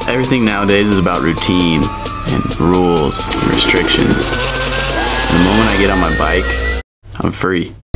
Everything nowadays is about routine and rules and restrictions. The moment I get on my bike, I'm free.